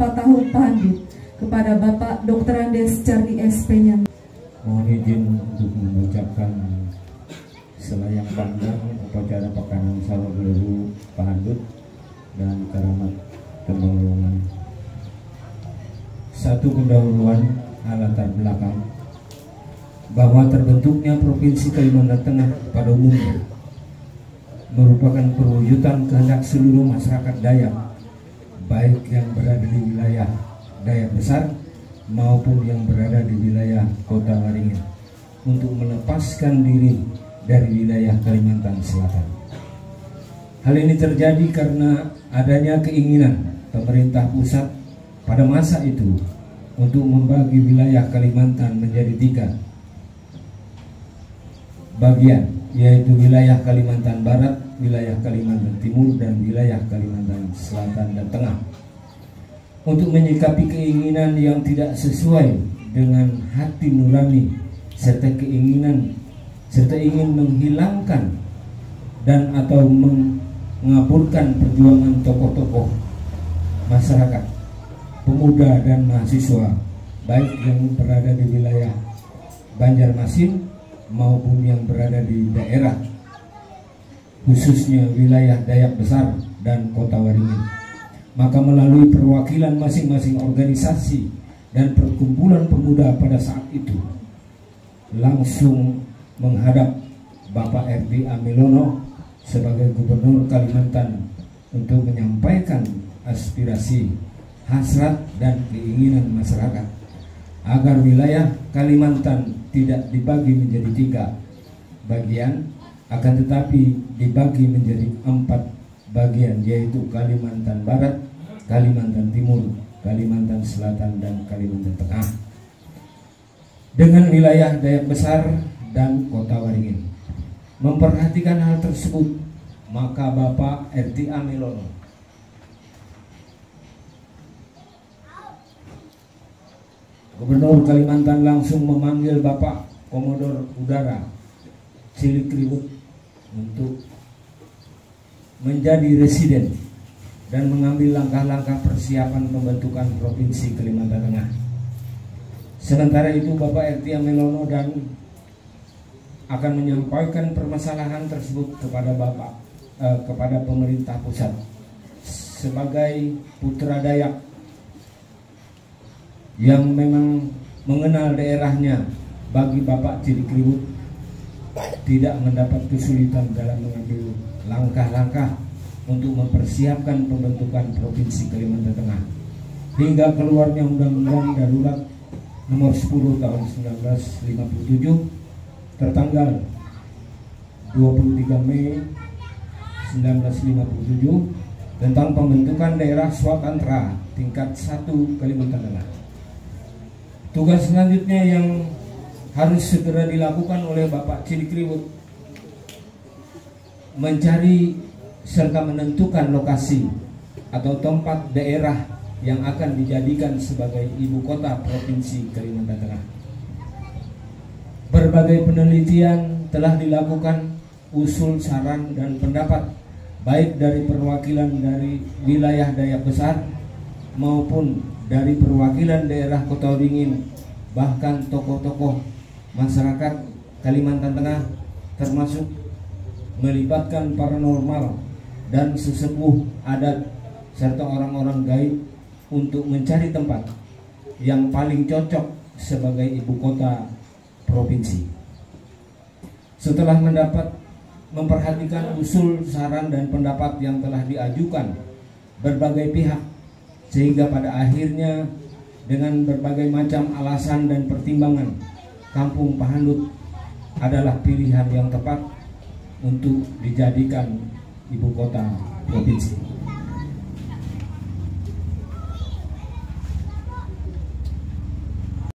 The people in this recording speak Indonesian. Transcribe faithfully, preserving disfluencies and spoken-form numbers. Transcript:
Patahun Pahandut kepada Bapak Doktor Andes Cardi S. Penyang. Mohon izin untuk mengucapkan selayang pandang upacara pekanan Sawah Gleru Pahandut dan keramat Tembalongan. Satu pendahuluan latar belakang bahwa terbentuknya Provinsi Kalimantan Tengah pada umumnya merupakan perwujudan kehendak seluruh masyarakat Dayak, baik yang berada di wilayah Dayak Besar maupun yang berada di wilayah Kota Waringin, untuk melepaskan diri dari wilayah Kalimantan Selatan. Hal ini terjadi karena adanya keinginan pemerintah pusat pada masa itu untuk membagi wilayah Kalimantan menjadi tiga bagian, yaitu wilayah Kalimantan Barat, wilayah Kalimantan Timur, dan wilayah Kalimantan Selatan dan Tengah, untuk menyikapi keinginan yang tidak sesuai dengan hati nurani serta keinginan serta ingin menghilangkan dan atau mengaburkan perjuangan tokoh-tokoh masyarakat, pemuda dan mahasiswa, baik yang berada di wilayah Banjarmasin maupun yang berada di daerah khususnya wilayah Dayak Besar dan Kota Waringin. Maka melalui perwakilan masing-masing organisasi dan perkumpulan pemuda pada saat itu langsung menghadap Bapak R D Amilono sebagai Gubernur Kalimantan untuk menyampaikan aspirasi, hasrat dan keinginan masyarakat agar wilayah Kalimantan tidak dibagi menjadi tiga bagian, akan tetapi dibagi menjadi empat bagian, yaitu Kalimantan Barat, Kalimantan Timur, Kalimantan Selatan, dan Kalimantan Tengah, dengan wilayah Dayak Besar dan Kota Waringin. Memperhatikan hal tersebut, maka Bapak R T Amilono Gubernur Kalimantan langsung memanggil Bapak Komodor Udara Cilikriwut untuk menjadi residen dan mengambil langkah-langkah persiapan pembentukan Provinsi Kalimantan Tengah. Sementara itu Bapak R T Amilono dan akan menyampaikan permasalahan tersebut kepada Bapak eh, kepada pemerintah pusat sebagai putra Dayak yang memang mengenal daerahnya. Bagi Bapak Cilikriwut tidak mendapat kesulitan dalam mengambil langkah-langkah untuk mempersiapkan pembentukan Provinsi Kalimantan Tengah hingga keluarnya Undang-Undang Darurat Nomor sepuluh Tahun seribu sembilan ratus lima puluh tujuh tertanggal dua puluh tiga Mei seribu sembilan ratus lima puluh tujuh tentang pembentukan daerah swatantra tingkat satu Kalimantan Tengah. Tugas selanjutnya yang harus segera dilakukan oleh Bapak Cilikriwut mencari serta menentukan lokasi atau tempat daerah yang akan dijadikan sebagai ibu kota Provinsi Kalimantan Tengah. Berbagai penelitian telah dilakukan, usul, saran, dan pendapat baik dari perwakilan dari wilayah Dayak Besar maupun dari perwakilan daerah Kota Waringin, bahkan tokoh-tokoh masyarakat Kalimantan Tengah, termasuk melibatkan paranormal dan sesepuh adat serta orang-orang gaib untuk mencari tempat yang paling cocok sebagai ibu kota provinsi. Setelah mendapat memperhatikan usul, saran, dan pendapat yang telah diajukan berbagai pihak, sehingga pada akhirnya dengan berbagai macam alasan dan pertimbangan, Kampung Pahandut adalah pilihan yang tepat untuk dijadikan ibu kota provinsi.